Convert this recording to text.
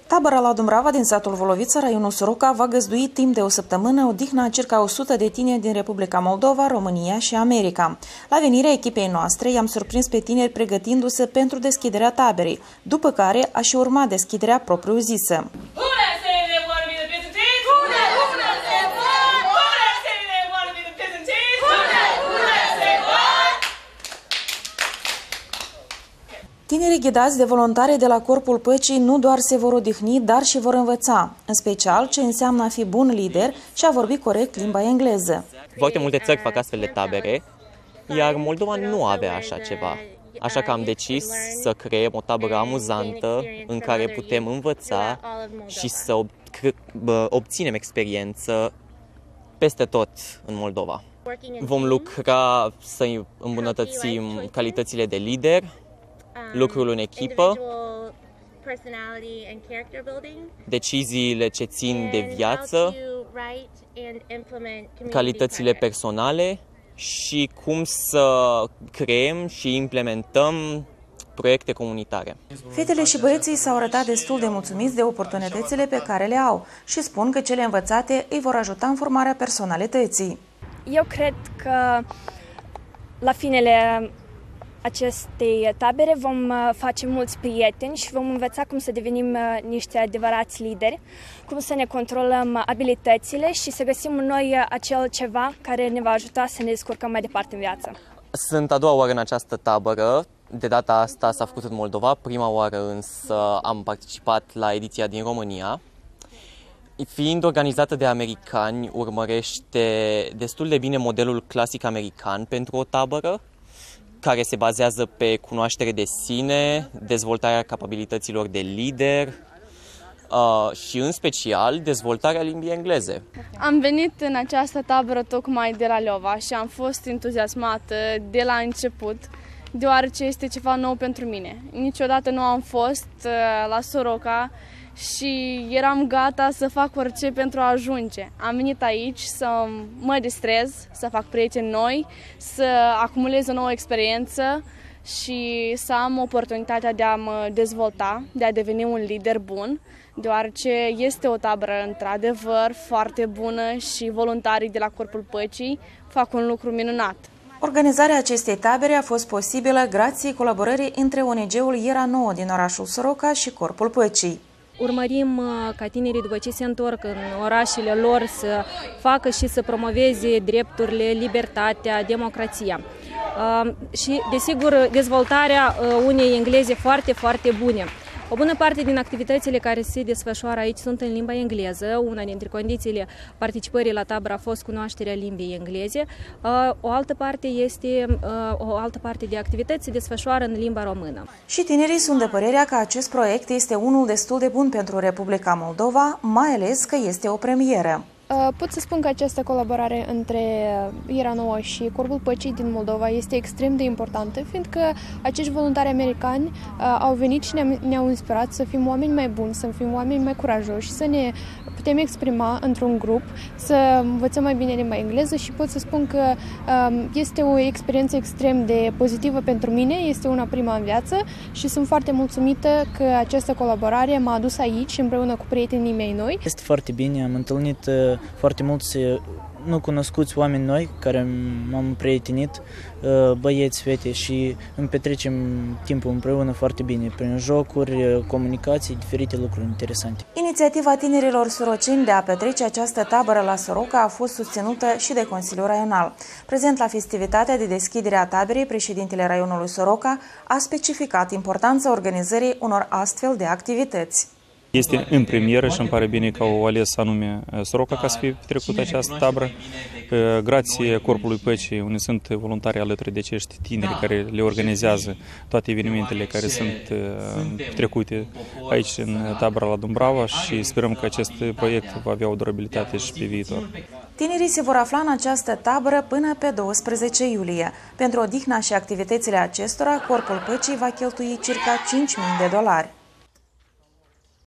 Tabăra la Dumbrava din satul Volovița, raionul Soroca, va găzdui timp de o săptămână odihna a circa 100 de tineri din Republica Moldova, România și America. La venirea echipei noastre i-am surprins pe tineri pregătindu-se pentru deschiderea taberei, după care a și urmat deschiderea propriu-zisă. Tinerii ghidați de voluntari de la Corpul Păcii nu doar se vor odihni, dar și vor învăța, în special ce înseamnă a fi bun lider și a vorbi corect limba engleză. Foarte multe țări fac astfel de tabere, iar Moldova nu avea așa ceva. Așa că am decis să creăm o tabără amuzantă în care putem învăța și să obținem experiență peste tot în Moldova. Vom lucra să îmbunătățim calitățile de lider, lucrul în echipă, deciziile ce țin de viață, calitățile personale și cum să creăm și implementăm proiecte comunitare. Fetele și băieții s-au arătat destul de mulțumiți de oportunitățile pe care le au și spun că cele învățate îi vor ajuta în formarea personalității. Eu cred că la finele acestei tabere vom face mulți prieteni și vom învăța cum să devenim niște adevărați lideri, cum să ne controlăm abilitățile și să găsim în noi acel ceva care ne va ajuta să ne descurcăm mai departe în viață. Sunt a doua oară în această tabără. De data asta s-a făcut în Moldova, prima oară însă am participat la ediția din România. Fiind organizată de americani, urmărește destul de bine modelul clasic american pentru o tabără, care se bazează pe cunoaștere de sine, dezvoltarea capabilităților de lider și, în special, dezvoltarea limbii engleze. Am venit în această tabără tocmai de la Leova și am fost entuziasmată de la început, deoarece este ceva nou pentru mine. Niciodată nu am fost la Soroca și eram gata să fac orice pentru a ajunge. Am venit aici să mă distrez, să fac prieteni noi, să acumulez o nouă experiență și să am oportunitatea de a mă dezvolta, de a deveni un lider bun, deoarece este o tabără într-adevăr foarte bună și voluntarii de la Corpul Păcii fac un lucru minunat. Organizarea acestei tabere a fost posibilă grație colaborării între ONG-ul Iera Nouă din orașul Soroca și Corpul Păcii. Urmărim ca tinerii, după ce se întorc în orașele lor, să facă și să promoveze drepturile, libertatea, democrația. Și, desigur, dezvoltarea unei engleze foarte, foarte bune. O bună parte din activitățile care se desfășoară aici sunt în limba engleză. Una dintre condițiile participării la tabără a fost cunoașterea limbii engleze. O altă parte de activități se desfășoară în limba română. Și tinerii sunt de părerea că acest proiect este unul destul de bun pentru Republica Moldova, mai ales că este o premieră. Pot să spun că această colaborare între Iera Nouă și Corpul Păcii din Moldova este extrem de importantă, fiindcă acești voluntari americani au venit și ne-au inspirat să fim oameni mai buni, să fim oameni mai curajoși, să ne putem exprima într-un grup, să învățăm mai bine limba engleză și pot să spun că este o experiență extrem de pozitivă pentru mine, este una prima în viață și sunt foarte mulțumită că această colaborare m-a adus aici împreună cu prietenii mei noi. Este foarte bine, am întâlnit foarte mulți nu cunoscuți oameni noi care m-am prietenit, băieți, fete și îmi petrecem timpul împreună foarte bine, prin jocuri, comunicații, diferite lucruri interesante. Inițiativa tinerilor soroceni de a petrece această tabără la Soroca a fost susținută și de Consiliul Raional. Prezent la festivitatea de deschidere a taberei, președintele raionului Soroca a specificat importanța organizării unor astfel de activități. Este în premieră și îmi pare bine că au ales anume Soroca ca să fie petrecută această tabără. Grație Corpului Păcii, unde sunt voluntari alături de acești tineri care le organizează toate evenimentele care sunt petrecute aici în tabăra la Dumbrava și sperăm că acest proiect va avea o durabilitate și pe viitor. Tinerii se vor afla în această tabără până pe 12 iulie. Pentru odihna și activitățile acestora, Corpul Păcii va cheltui circa $5.000.